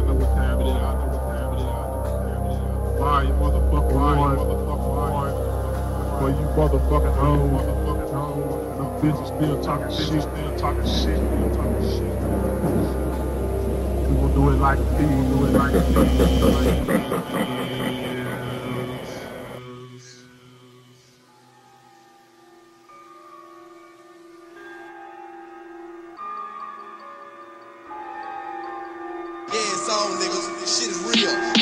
know what time it is. Why you motherfucker one? Boy, you motherfucking home. Them bitches still talking shit. We gon' do it like Yeah, it's on, niggas. This shit is real.